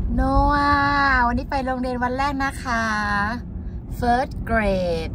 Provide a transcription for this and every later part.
โนอาวันนี้ไปโรงเรียนวันแรกนะคะ First grade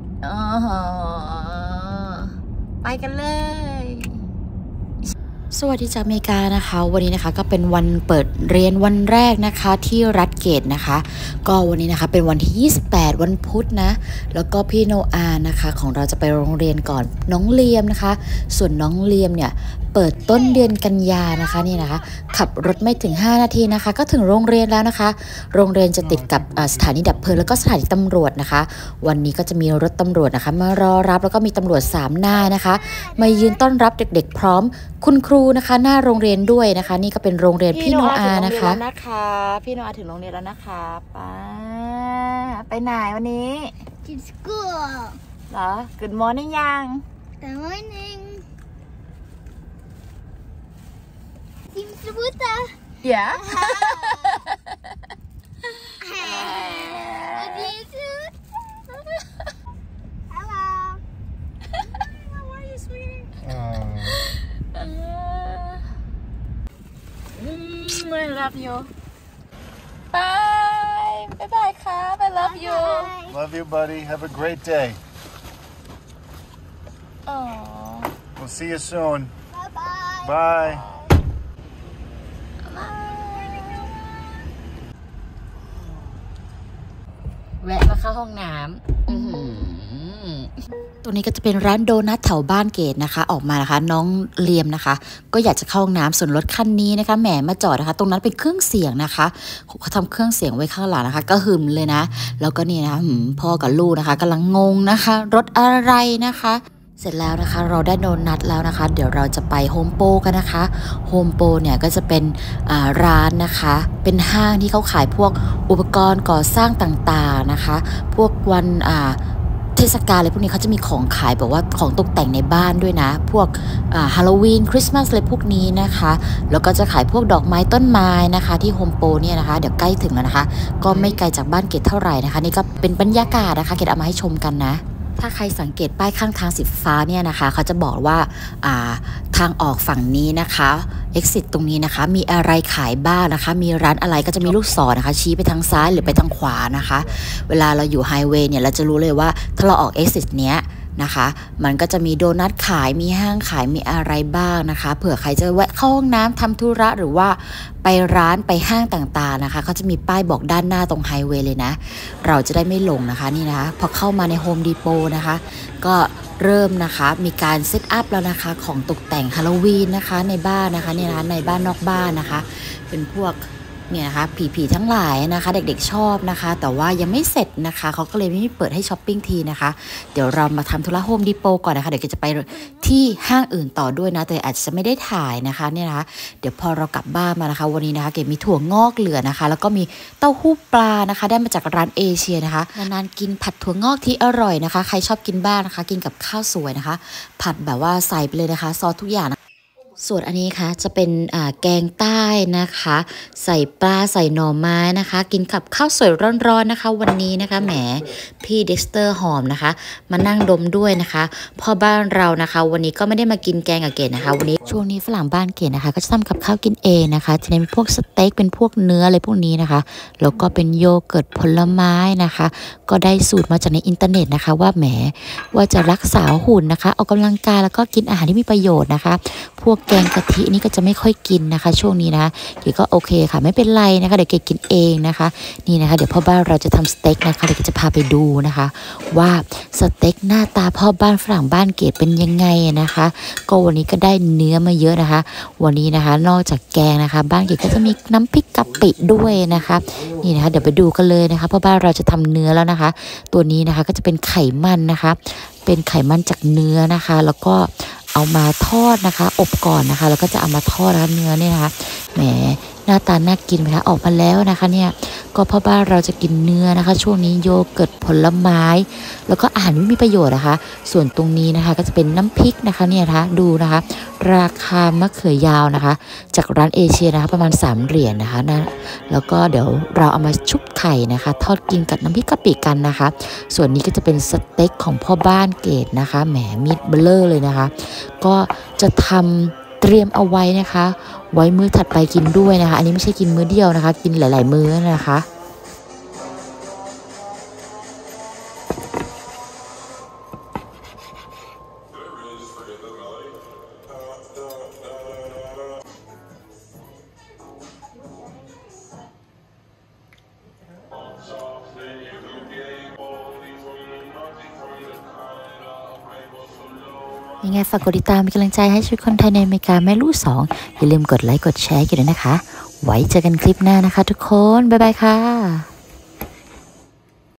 ไปกันเลยสวัสดีจากอเมริกานะคะวันนี้นะคะก็เป็นวันเปิดเรียนวันแรกนะคะที่รัฐเกตนะคะก็วันนี้นะคะเป็นวันที่28วันพุธนะแล้วก็พี่โนอานะคะของเราจะไปโรงเรียนก่อนน้องเลียมนะคะส่วนน้องเลียมเนี่ยเปิดต้นเดือนกันยานะคะนี่นะคะขับรถไม่ถึง5นาทีนะคะก็ถึงโรงเรียนแล้วนะคะโรงเรียนจะติดกับสถานีดับเพลิงแล้วก็สถานีตำรวจนะคะวันนี้ก็จะมีรถตำรวจนะคะมารอรับแล้วก็มีตำรวจ3นายนะคะมายืนต้อนรับเด็กๆพร้อมคุณครูนะคะหน้าโรงเรียนด้วยนะคะนี่ก็เป็นโรงเรียนพี่โนอานะคะพี่โนอาถึงโรงเรียนแล้วนะคะไปไหนวันนี้ to school เหรอ Good morning ยัง Good morning Team Sabuta Yeah Hello How are you sweetie I love you Bye Bye bye ครับ I love you Love you, buddy. Have a great day. Aww. We'll see you soon. Bye-bye. Bye. แวะมาเข้าห้องน้ำตรงนี้ก็จะเป็นร้านโดนัทแถวบ้านเกดนะคะออกมานะคะน้องเลียมนะคะก็อยากจะเข้าห้องน้ำส่วนรถคันนี้นะคะแหมมาจอดนะคะตรงนั้นเป็นเครื่องเสียงนะคะเขาทำเครื่องเสียงไว้ข้างหลังนะคะก็หึมเลยนะแล้วก็นี่นะคะพ่อกับลูกนะคะกำลังงงนะคะรถอะไรนะคะเสร็จแล้วนะคะเราได้โดนัทแล้วนะคะเดี๋ยวเราจะไปโฮมโปรกันนะคะโฮมโปรเนี่ยก็จะเป็นร้านนะคะเป็นห้างที่เขาขายพวกอุปกรณ์ก่อสร้างต่างๆนะคะพวกวันเทศกาลอะไรพวกนี้เขาจะมีของขายแบบว่าของตกแต่งในบ้านด้วยนะพวกฮาโลวีนคริสต์มาสอะไรพวกนี้นะคะแล้วก็จะขายพวกดอกไม้ต้นไม้นะคะที่โฮมโปรเนี่ยนะคะเดี๋ยวใกล้ถึงแล้วนะคะก็ไม่ไกลจากบ้านเกดเท่าไหร่นะคะนี่ก็เป็นบรรยากาศนะคะเกดเอามาให้ชมกันนะถ้าใครสังเกตป้ายข้างทางสีฟ้าเนี่ยนะคะเขาจะบอกว่าทางออกฝั่งนี้นะคะ exit ตรงนี้นะคะมีอะไรขายบ้างนะคะมีร้านอะไรก็จะมีลูกศรนะคะชี้ไปทางซ้ายหรือไปทางขวานะคะเวลาเราอยู่ไฮเวย์เนี่ยเราจะรู้เลยว่าถ้าเราออก exit เนี้ยนะคะมันก็จะมีโดนัทขายมีห้างขายมีอะไรบ้างนะคะเผื่อใครจะแวะเข้าห้องน้ำทำธุระหรือว่าไปร้านไปห้างต่างๆนะคะเขาจะมีป้ายบอกด้านหน้าตรงไฮเวย์เลยนะเราจะได้ไม่หลงนะคะนี่นะคะพอเข้ามาในโฮมดีโปนะคะก็เริ่มนะคะมีการเซตอัพแล้วนะคะของตกแต่งฮาโลวีนนะคะในบ้านนะคะเนี่ยนะในบ้านนอกบ้านนะคะเป็นพวกเนี่ยนะคะผีทั้งหลายนะคะเด็กๆชอบนะคะแต่ว่ายังไม่เสร็จนะคะเขาก็เลยไม่เปิดให้ช้อปปิ้งทีนะคะเดี๋ยวเรามาทำธุระโฮมดีโปก่อนนะคะเดี๋ยวจะไปที่ห้างอื่นต่อด้วยนะแต่อาจจะไม่ได้ถ่ายนะคะเนี่ยนะคะเดี๋ยวพอเรากลับบ้านมานะคะวันนี้นะคะเก๋มีถั่วงอกเหลือนะคะแล้วก็มีเต้าหู้ปลานะคะได้มาจากร้านเอเชียนะคะนานๆกินผัดถั่วงอกที่อร่อยนะคะใครชอบกินบ้างนะคะกินกับข้าวสวยนะคะผัดแบบว่าใส่ไปเลยนะคะซอสทุกอย่างส่วนอันนี้ค่ะจะเป็นแกงใต้นะคะใส่ปลาใส่หน่อไม้นะคะกินกับข้าวสวยร้อนๆนะคะวันนี้นะคะแหมพี่เด็กสเตอร์หอมนะคะมานั่งดมด้วยนะคะพ่อบ้านเรานะคะวันนี้ก็ไม่ได้มากินแกงกับเกดนะคะวันนี้ช่วงนี้ฝรั่งบ้านเกดนะคะก็จะทำกับข้าวกินเองนะคะจะเป็นพวกสเต็กเป็นพวกเนื้ออะไรพวกนี้นะคะแล้วก็เป็นโยเกิร์ตผลไม้นะคะก็ได้สูตรมาจากในอินเทอร์เน็ตนะคะว่าแหมว่าจะรักษาหุ่นนะคะออกกำลังกายแล้วก็กินอาหารที่มีประโยชน์นะคะพวกแกงกะทินี่ก็จะไม่ค่อยกินนะคะช่วงนี้นะเก๋ก็โอเคค่ะไม่เป็นไรนะคะเดี๋ยวเก๋กินเองนะคะนี่นะคะเดี๋ยวพ่อบ้านเราจะทำสเต็กนะคะเดี๋ยวจะพาไปดูนะคะว่าสเต็กหน้าตาพ่อบ้านฝรั่งบ้านเก๋เป็นยังไงนะคะก็วันนี้ก็ได้เนื้อมาเยอะนะคะวันนี้นะคะนอกจากแกงนะคะบ้านเก๋ก็จะมีน้ำพริกกะปิด้วยนะคะนี่นะคะเดี๋ยวไปดูกันเลยนะคะพ่อบ้านเราจะทำเนื้อแล้วนะคะตัวนี้นะคะก็จะเป็นไขมันนะคะเป็นไขมันจากเนื้อนะคะแล้วก็เอามาทอดนะคะอบก่อนนะคะแล้วก็จะเอามาทอดนะคะเนื้อเนี่ยนะคะแหมหน้าตาน่ากินไหมคะออกมาแล้วนะคะเนี่ยก็พ่อบ้านเราจะกินเนื้อนะคะช่วงนี้โยเกิร์ตผลไม้แล้วก็อาหารที่มีประโยชน์นะคะส่วนตรงนี้นะคะก็จะเป็นน้ำพริกนะคะเนี่ยนะคะดูนะคะราคามะเขือยาวนะคะจากร้านเอเชียนะคะประมาณ3 เหรียญนะคะนะแล้วก็เดี๋ยวเราเอามาชุบไข่นะคะทอดกินกับน้ำพริกกะปิกันนะคะส่วนนี้ก็จะเป็นสเต็กของพ่อบ้านเกดนะคะแหมมีดเบลอเลยนะคะก็จะทำเตรียมเอาไว้นะคะไว้มื้อถัดไปกินด้วยนะคะอันนี้ไม่ใช่กินมื้อเดียวนะคะกินหลายๆมื้อนะคะยังไงฝากกดติดตามเป็นกำลังใจให้ชีวิตคนไทยในอเมริกาแม่ลูกสองอย่าลืมกดไลค์กดแชร์กันด้วยนะคะไว้เจอกันคลิปหน้านะคะทุกคนบ๊ายบายค่ะ